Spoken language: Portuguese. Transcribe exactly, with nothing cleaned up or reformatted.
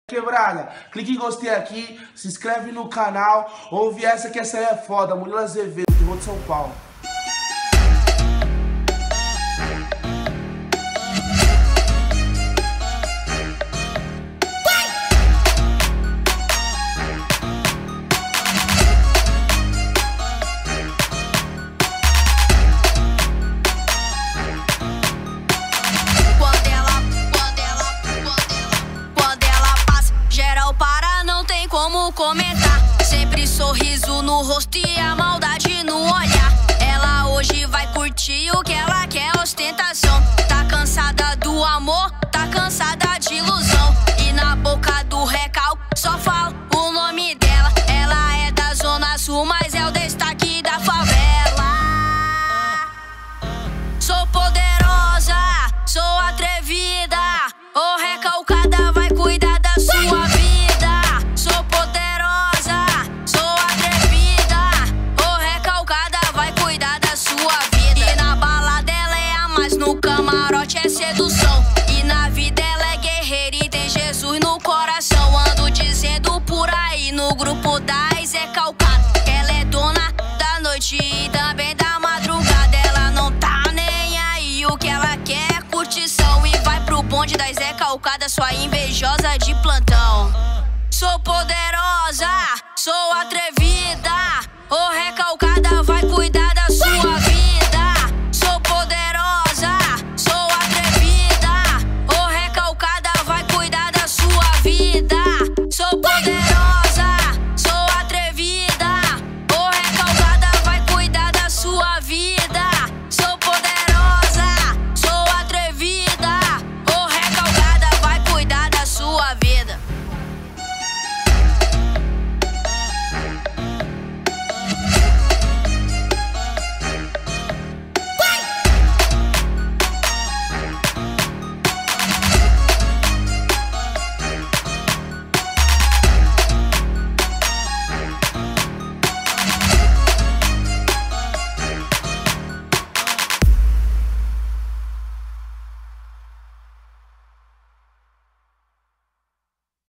Quebrada, clique em gostei aqui, se inscreve no canal, ouve essa que essa aí é foda, Murilo Azevedo, terror de São Paulo. Como comentar, sempre sorriso no rosto e a maldade no olhar. Ela hoje vai curtir o que ela quer, ostentação. Tá cansada do amor, tá cansada de ilusão. E na boca do recalque só fala o nome dela. Ela é da zona sul, mas é o destaque da favela. Sou poderosa, sou atrevida, ô recalcada vai cuidar da sua vida. Camarote é sedução e na vida ela é guerreira e tem Jesus no coração. Ando dizendo por aí no grupo das Zé Calcado, ela é dona da noite e também da madrugada. Ela não tá nem aí, o que ela quer é curtição e vai pro bonde das Zé Calcada, sua invejosa de plantão. Sou poderosa, sou atrevida, ô recalcada